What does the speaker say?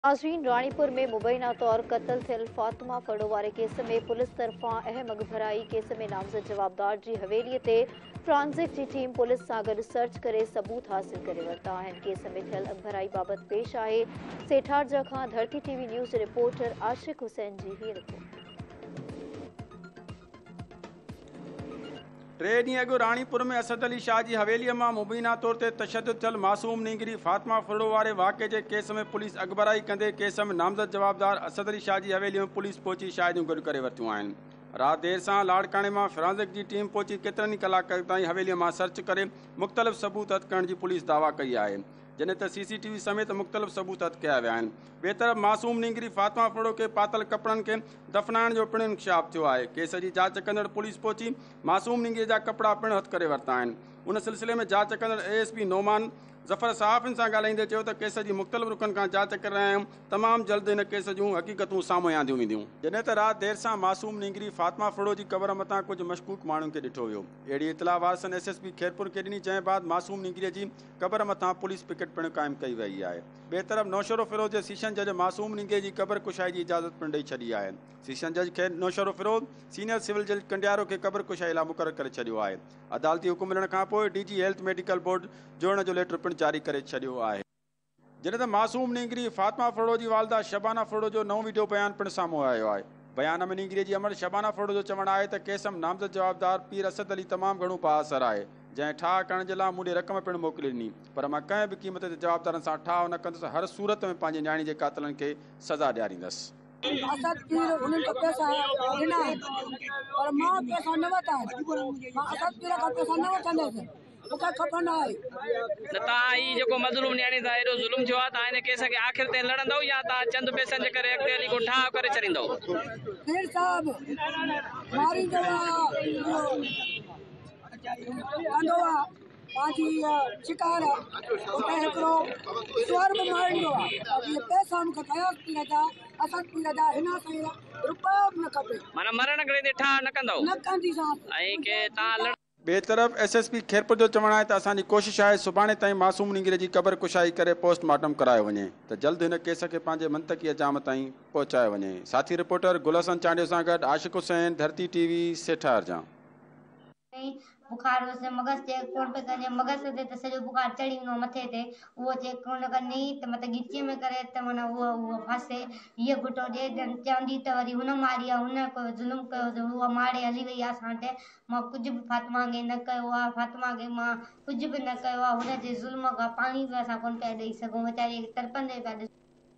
नाज़रीन, रानीपुर में मुबैना तौर क़त्ल थियल फातिमा फड़ो वारे केस में पुलिस तरफ़ां अहम अगभराई केस में नामज़द जवाबदार जी हवेलीअ ते फ्रांसिक जी टीम पुलिस सां गॾु सर्च करे सबूत हासिल करे वरिता आहिनि। केस में थियल अगभराई बाबति पेश आहे सेठारजा खां Dharti TV news reporter Ashiq Hussain ji हीअ रिपोर्ट। 3 ॾींहं अॻु रानीपुर में असद अली शाह जी हवेलीअ मां मुबीना तौर ते तशद्दुद थियल मासूम नींगरी फातिमा फड़ो वारे वाक़े जे केस में पुलिस अगबराई कंदे केस में नामज़द जवाबदार असद अली शाह जी हवेलीअ में पुलिस पहुची शाहिदियूं गॾु करे वरितियूं आहिनि। राति देर सां लाड़काणे मां फ्रांसिक जी टीम पहुची केतिरनि ई कलाकनि ताईं हवेलीअ मां सर्च करे मुख़्तलिफ़ सबूत हथ करण जी पुलिस दावा कई आहे, जॾहिं त CCTV समेत मुख़्तलिफ़ सबूत हथ कया विया आहिनि। ॿिए तरफ़ मासूम नींगरी फातिमा फड़ो खे पातल कपिड़नि खे दफ़नाइण जो पिणु इंकशाफ थियो आहे। केस जी जांच कंदड़ पुलिस पहुची मासूम नींगरीअ जा कपिड़ा पिणु हथ करे वरिता आहिनि। उन सिलसिले में जांच कंदड़ ASP नोमान ज़फ़र सहाफ़ियुनि सां ॻाल्हाईंदे चयो त केस जी मुख़्तलिफ़ रुखनि खां जांच करे रहिया आहियूं। तमामु जल्द इन केस जूं हक़ीक़तूं साम्हूं आंदियूं वेंदियूं। जॾहिं त राति देर सां मासूम नींगरी फातिमा फड़ो जी क़बर मथां कुझु मशकूक माण्हुनि खे ॾिठो वियो। अहिड़ी इतला वारसनि SSP खैरपुर खे ॾिनी, जंहिं बाद मासूम नींगरीअ जी क़बर मथां पुलिस पिकेट पिणु क़ाइमु कई वई आहे। ॿिए तरफ़ नौशरो फिरोज़ जे सेशन जज मासूम नींगरीअ जी क़बर कुशाई जी इजाज़त पिणु ॾेई छॾी आहे। सेशन जज खे नौशरो फिरोज़ सीनियर सिविल जज कंडियारो खे क़बर कुशाई लाइ मुक़ररु करे छॾियो आहे। अदालती हुकुम मिलण खां पोइ DG हेल्थ मेडिकल बोर्ड जोड़ण जो लेटर पिणु जारी करे छॾियो आहे। जॾहिं त मासूम नींगरी फातिमा फड़ो जी वालदा शबाना फड़ो जो नओं वीडियो बयान पिणु साम्हूं आयो आहे। बयान में नींगरीअ जी अमर शबाना फड़ो जो चवणु आहे त केस में नामज़द जवाबदार पीर असद अली तमामु घणो बाअसर आहे, जंहिं ठाह करण जे लाइ मूंॾे रक़म पिणु मोकिले ॾिनी, पर मां कंहिं बि क़ीमत ते जवाबदारनि सां ठाह न कंदुसि। हर सूरत में पंहिंजे न्याणी जे कातिलनि खे सज़ा ॾियारींदसि। असद पीर उन्हनि खे पैसा ॾिना पर मां पैसा न वरिता। मां असद पीर खां पैसा न वठंदसि, मूंखे खपंदा आहे। न तव्हां ही जेको मज़लूम न्याणी सां एॾो ज़ुल्म थियो आहे, तव्हां हिन केस खे आख़िर ते लड़ंदव या तव्हां चंद पैसनि जे करे अॻिते हली को ठाह करे छॾींदव? पीर साहब मारींदो कंदो आहे पंहिंजी शिकार उते हिकिड़ो स्वर बि मारींदो आहे। इहे पैसा मूंखे कयास पीर जा असद पीर जा हिन सां रुपयो बि न खपे। माना मरण घड़ी ते ठाह न कंदव? न कंदीसांसि। ऐं के तव्हां ॿिए तरफ़ SSP खैरपुर जो चवणु आहे त असांजी कोशिश आहे सुभाणे ताईं मासूम नींगरीअ जी क़बर कुशाई करे पोस्टमार्टम करायो वञे त जल्द हिन केस खे पंहिंजे मंतकी अंजाम ताईं पहुचायो वञे। साथी रिपोर्टर गुलहसन चांडियो सां गॾु आशिक़ हुसैन, धरती TV, सेठारजा। बुखार हुअसि, मगज़ चेक कोन पे करणी, मगज़ ते त सॼो बुखार चढ़ी वञो मथे ते, उहो चेक कोन करणी त मतिलबु गिचीअ में करे त माना उहो फासे। हीअ घुटो ॾे चवंदी त वरी हुन मारी आहे, हुन को ज़ुल्म कयो त उहा मारे हली वई आहे असां वटि। मां कुझु बि फातिमा खे न कयो आहे, फातिमा खे मां कुझु बि न कयो आहे। हुनजे ज़ुल्म खां पाणी बि असां कोन पिया ॾेई सघूं, वीचारी तड़पंदे पिया